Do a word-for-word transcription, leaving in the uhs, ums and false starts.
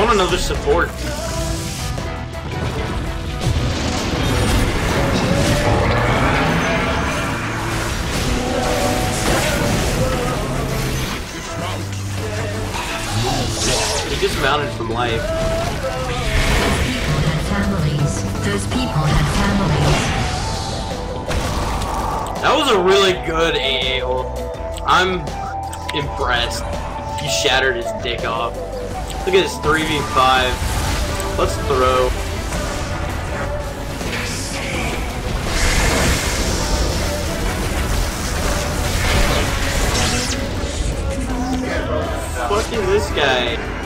want another support. He dismounted from life. Those people had families. That was a really good A A ult. I'm impressed. He shattered his dick off. Look at this three v five. Let's throw. Fuck is this guy?